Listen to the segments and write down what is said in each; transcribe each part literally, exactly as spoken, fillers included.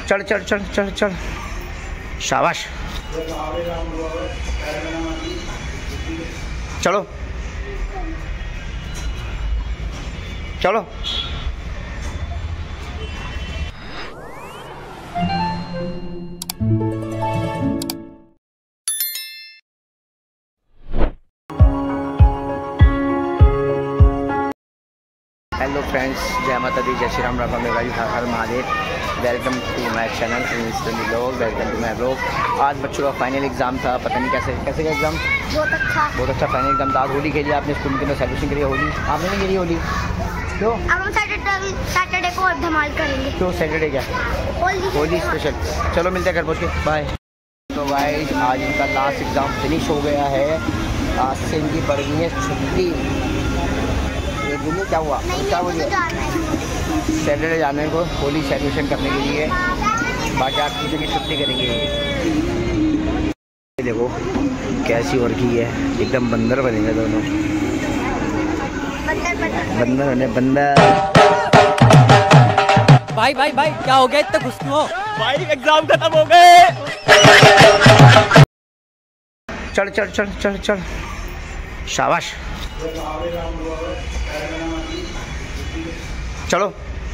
चल चल चल चल चल, शाबाश। चलो चलो। हेलो फ्रेंड्स, जय माता दी, जय श्री राम, राम मेरा हर हर Mahadev. Welcome to my channel लोग, वेलकम टू माय ब्लॉग। आज बच्चों का फाइनल एग्जाम था, पता नहीं कैसे कैसे का एग्जाम। बहुत अच्छा बहुत अच्छा फाइनल एग्जाम था। आज होली खेली आपने स्कूल के अंदर, सेलिब्रेशन करी होली। आपने नहीं खेली होली? क्यों? अब हम सैटरडे सैटरडे को और धमाल करेंगे। क्यों सैटरडे क्या? होली होली स्पेशल। चलो मिलते हैं घर पहुँच के, बाय। तो गाइस आज इनका लास्ट एग्ज़ाम फिनिश हो गया है। आज से इनकी पड़ गई है छुट्टी। ये बोलिए क्या हुआ, क्या बोलिए? सैटरडे जाने को होली सेलिब्रेशन करने के लिए, बाकी आज पूछे की छुट्टी करेंगे। देखो कैसी और की है, एकदम बंदर बनेंगे दोनों। बंदर बने बंदर। भाई भाई भाई क्या हो गया, इतना गुस्सा हो? भाई एग्जाम खत्म हो गए। चल चल चल चल चल, शाबाश। चलो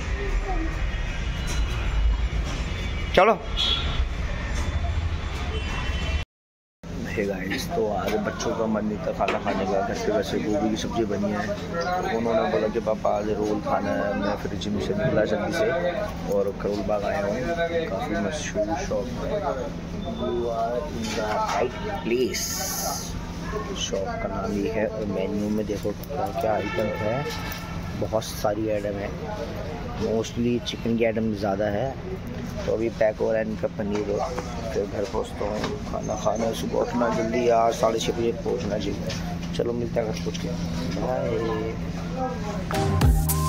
चलो। हे गाइस, तो आज बच्चों का मन नहीं था खाना खाने का। घर पे वैसे गोभी की सब्ज़ी बनी है, तो उन्होंने बोला कि पापा आज रोल खाना है। मैं फिर जिम से निकला जल्दी से और करोल बाग आया हूँ। काफ़ी मशहूर शॉप है, in the right place. Shop का नाम ये है और मेन्यू में देखो क्या क्या आइटम है। बहुत सारी आइटम है, मोस्टली चिकन की आइटम ज़्यादा है। तो अभी पैक हो रहा है इनका पनीर, और फिर घर पहुँचता हूँ खाना खाना। सुबह उठना जल्दी यार, साढ़े छः बजे पहुँचना चाहिए। चलो मिलते हैं घर पहुँच के, बाय।